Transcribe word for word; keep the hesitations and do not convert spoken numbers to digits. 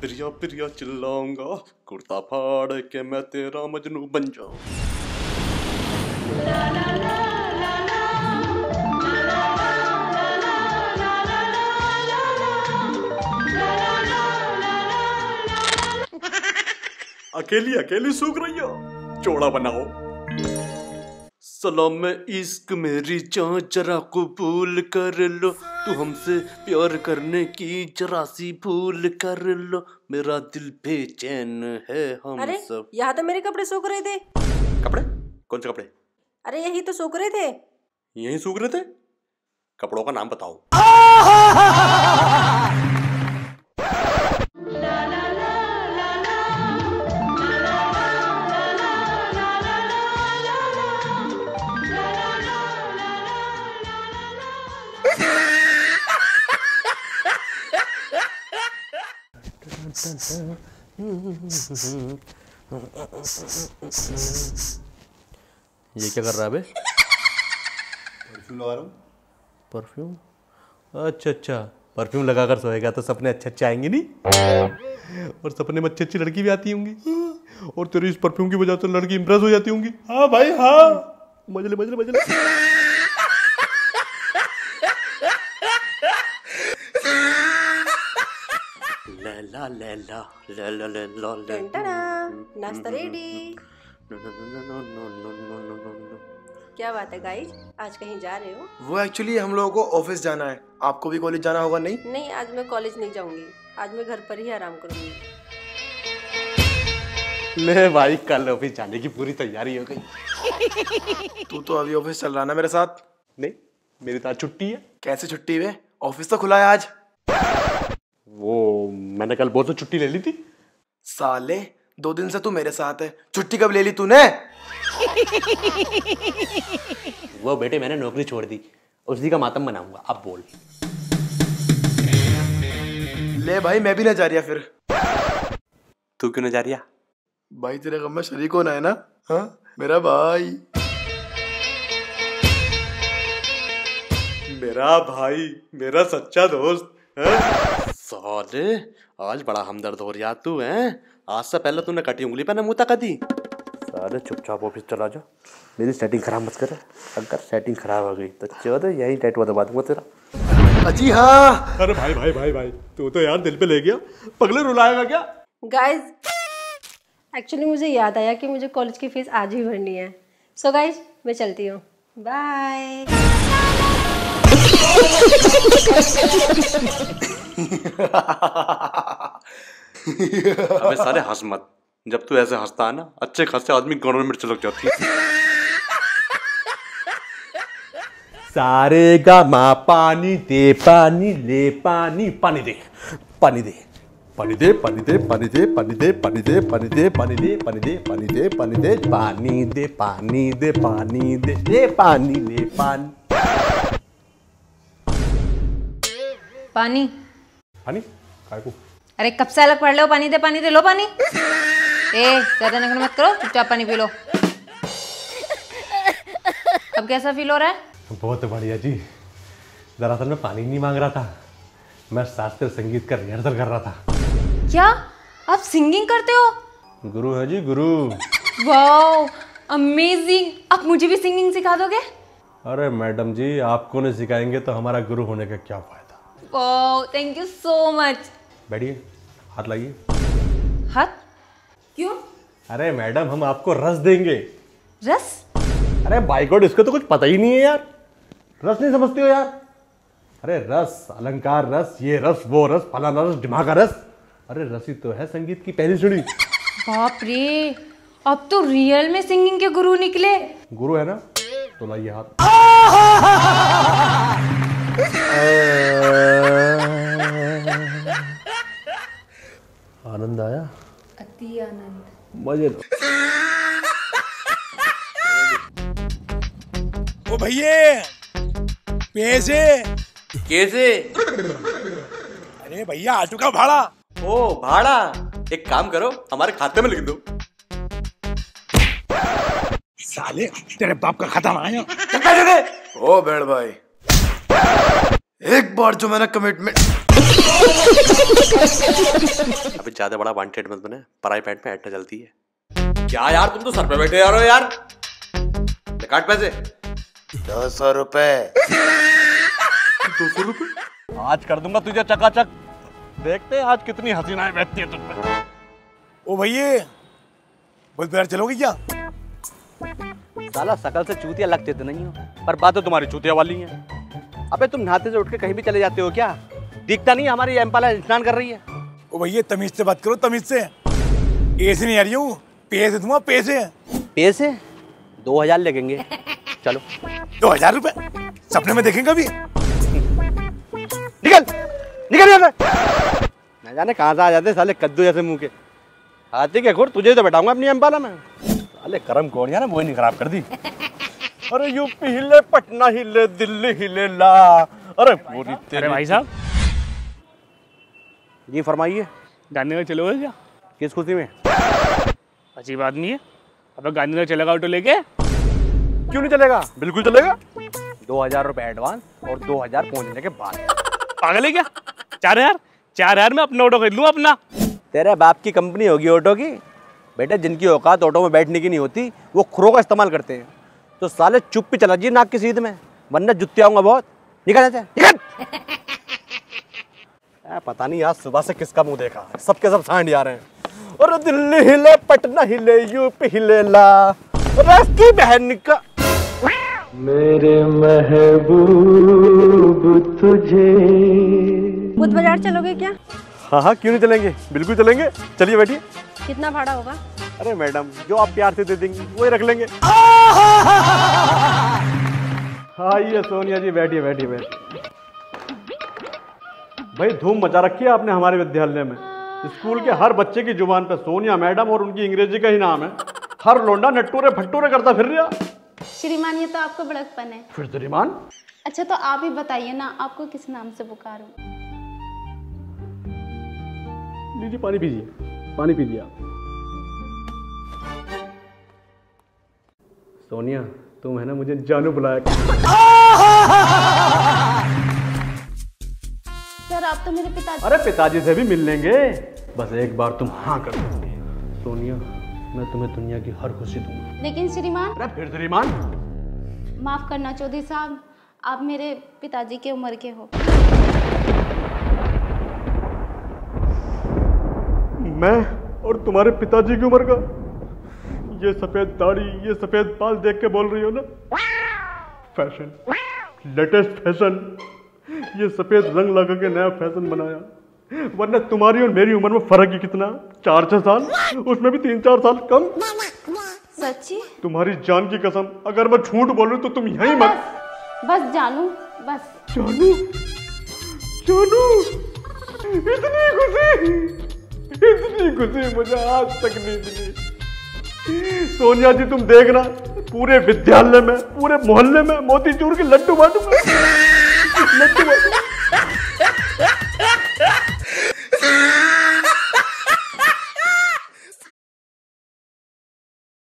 प्रिया प्रिया चिल्लाऊंगा, कुर्ता फाड़ के मैं तेरा मजनू बन जाऊं। अकेली अकेली सूख रही हो, चौड़ा बनाओ। सलाम इश्क मेरी जान जरा कबूल कर लो, तू हमसे प्यार करने की जरा सी भूल कर लो, मेरा दिल बेचैन है हम अरे, सब। यहाँ तो मेरे कपड़े सूख रहे थे। कपड़े? कौन से कपड़े? अरे यही तो सूख रहे थे। यही सूख रहे थे? कपड़ों का नाम बताओ। ये क्या कर रहा है बे? परफ्यूम लगा रहा हूँ। परफ्यूम? अच्छा अच्छा, परफ्यूम लगाकर सोएगा तो सपने अच्छे अच्छे आएंगे नहीं? और सपने में अच्छी अच्छी लड़की भी आती होंगी, और तेरी इस परफ्यूम की वजह से लड़की इंप्रेस हो जाती होंगी। हाँ भाई हाँ, मजले मजले मजले। लैला लैला लैला लैला टंटना, नाश्ता रेडी। क्या बात है गाइस, आज कहीं जा रहे हो? वो एक्चुअली हम लोगों को ऑफिस जाना है, आपको भी कॉलेज जाना होगा। नहीं नहीं, आज मैं कॉलेज नहीं जाऊंगी, आज मैं घर पर ही आराम करूंगी। ले भाई, कल ऑफिस जाने की पूरी तैयारी हो गई। तू तो अभी ऑफिस चल रहा ना मेरे साथ? नहीं, मेरी तो आज छुट्टी है। कैसे छुट्टी है? ऑफिस तो खुला है आज। वो मैंने कल बहुत छुट्टी ले ली थी। साले, दो दिन से तू मेरे साथ है, छुट्टी कब ले ली तूने? वो बेटे मैंने नौकरी छोड़ दी, उसी का मातम मनाऊंगा। अब बोल। ले भाई, मैं भी ना जा रहा फिर। तू क्यों ना जा रही? भाई तेरे गम में शरीक होना है ना? हाँ मेरा भाई। मेरा भाई, मेरा सच्चा दोस्त है। साले, आज बड़ा हमदर्द हो रहा तू है। आज से पहले तूने कटी उंगली पे ना मुँह तक दी। साले चुपचाप ऑफिस चला जा, मेरी सेटिंग खराब मत कर। अगर सेटिंग खराब हो गई तो चौदह यही टैटू दबा दूंगा तेरा। अजी हाँ। अरे भाई भाई भाई भाई, तू तो यार दिल पे ले गया। पगले रुलाएगा क्या? गाइस, एक्चुअली मुझे याद आया कि मुझे कॉलेज की फीस आज ही भरनी है। सो so गाइस, मैं चलती हूँ, बाय। अबे साले हंस मत, जब तू ऐसे हंसता है ना, अच्छे खासे आदमी गानों में मिर्च लग जाती है। सारे गा माँ पानी दे, पानी ले, पानी पानी दे, पानी दे, पानी दे, पानी दे, पानी दे, पानी दे, पानी दे, पानी दे, पानी दे, पानी दे, पानी दे, पानी दे, पानी दे, पानी दे, पानी दे, दे पानी ले, पानी पानी पानी काय को? अरे कब से अलग पढ़ लो, पानी दे पानी दे, लो पानी। ए ज्यादा नखरे मत करो, चुपचाप पानी पी लो। अब कैसा फील हो रहा है? बहुत बढ़िया जी। दरअसल मैं पानी नहीं मांग रहा था, मैं शास्त्रीय संगीत का रिहर्सल कर रहा था। क्या आप सिंगिंग करते हो? गुरु है जी, गुरु। वाओ अमेजिंग, आप मुझे भी सिंगिंग सिखा दोगे? अरे मैडम जी, आपको नहीं सिखाएंगे तो हमारा गुरु होने का क्या फायदा। Wow thank you so much. बैठिए, हाथ लाइए। हाथ क्यों? अरे मैडम, हम आपको रस देंगे। रस? अरे बाय गॉड, इसको तो कुछ पता ही नहीं है यार। रस नहीं समझते हो यार? अरे रस, अलंकार रस, ये रस वो रस, फलाना रस, दिमाग का रस। अरे रस ही तो है संगीत की पहली सीढ़ी। बाप रे, अब तो रियल में सिंगिंग के गुरु निकले। गुरु है ना, तो लाइए हाथ। आनंद आया? अति आनंद। मजे लो। ओ भैया, पैसे कैसे? अरे भैया, ऑटो का भाड़ा। ओ भाड़ा, एक काम करो, हमारे खाते में लिख दो। साले, तेरे बाप का खाता आया। पैसे दे। ओ बेड़ भाई, एक बार जो मैंने कमिटमेंट अभी ज्यादा बड़ा वांटेड मत बने, पराई पैंट में ऐड चलती है। क्या यार तुम तो सर पे बैठे यार हो यार। काट पैसे। दो सौ रुपए। दो सौ रुपए आज कर दूंगा तुझे चकाचक। देखते हैं आज कितनी हसीनाएं बैठती है तुम पे। ओ भैया बोल प्यार चलोगे क्या? साला शकल से चूतिया लगते तो नहीं हो, पर बातें तुम्हारी चूतिया वाली हैं। अबे तुम नहाते से उठ के कहीं भी चले जाते हो क्या? दिखता नहीं हमारी एम्पाला स्नान कर रही है। ओ भैया तमीज से बात करो, तमीज से। ऐसे नहीं आ रही हूँ, पैसे दूंगा पैसे। पैसे दो हजार लगेंगे। चलो दो हजार रुपए सपने में देखेंगे अभी। निकल निकल यहाँ से। न जाने कहाँ से आ जाते साले कद्दू जैसे मुंह के। हाथी के खुर तुझे तो बैठाऊंगा अपनी एम्पाला में। साले करम कौन यार वो नहीं खराब कर दी। अरे यूपी हिले, पटना हिले, दिल्ली हिले ला। अरे पूरी अरे भाई साहब जी फरमाइए। गांधीनगर चलोगे क्या? किस खुशी में? अजीब आदमी है। अब गांधीनगर चलेगा ऑटो लेके? क्यों नहीं चलेगा, बिल्कुल चलेगा। दो हजार रुपए एडवांस और दो हजार पहुंचने के बाद। पागल है क्या? चार हजार चार हजार में अपना ऑटो खरीद लूँ अपना। तेरे बाप की कंपनी होगी ऑटो की। बेटा जिनकी औकात ऑटो में बैठने की नहीं होती वो खुरों का इस्तेमाल करते हैं। तो साले चुप भी चला जी नाक की सीध में, वरना जुत्ते आऊंगा बहुत। निकल जाते निकल। पता नहीं आज सुबह से किसका मुंह देखा, सबके सब सांड आ रहे हैं। और दिल्ली हिले, पटना हिले, यूपी हिले ला। रास्ती बहन का मेरे महबूब तुझे। बुध बाजार चलोगे क्या? हाँ हाँ क्यों नहीं चलेंगे, बिल्कुल चलेंगे। चलिए बैठिए। कितना भाड़ा होगा? अरे मैडम जो आप प्यार से दे देंगी वही रख लेंगे। आइए सोनिया जी बैठिए बैठिए बैठिए। भाई धूम मचा रखी है आपने हमारे विद्यालय में। स्कूल के हर बच्चे की जुबान पे सोनिया मैडम और उनकी अंग्रेजी का ही नाम है। हर लोंडा नट्टूरे फट्टूरे करता फिर रहा। श्रीमान ये तो आपका बड़कपन है। फिर श्रीमान? अच्छा तो आप ही बताइए ना, आपको किस नाम से पुकारूं? लीजिए पानी पीजिए, पानी पीजिए आप। सोनिया तुम है ना मुझे जानू बुलाया। सर आप तो मेरे पिता। अरे पिताजी से भी मिल लेंगे, बस एक बार तुम हाँ कर दो। सोनिया मैं तुम्हें दुनिया की हर खुशी दूंगा। लेकिन श्रीमान। अरे फिर श्रीमान? माफ करना चौधरी साहब, आप मेरे पिताजी के उम्र के हो। मैं और तुम्हारे पिताजी की उम्र का? ये सफेद दाढ़ी, ये सफेद बाल देख के बोल रही हो ना? Fashion, latest fashion. ये सफेद रंग लगा के नया फैशन बनाया, वरना तुम्हारी और मेरी उम्र में फर्क ही कितना? चार छह साल, उसमें भी तीन चार साल कम। सच्ची? तुम्हारी जान की कसम, अगर मैं झूठ बोलूं तो तुम यहीं मत। बस जानू, बस जानू, जानू, इतनी खुशी, इतनी खुशी मुझे आज तक नहीं मिली। सोनिया जी तुम देखना, पूरे विद्यालय में, पूरे मोहल्ले में मोतीचूर के लड्डू बांटूंगा। लड्डू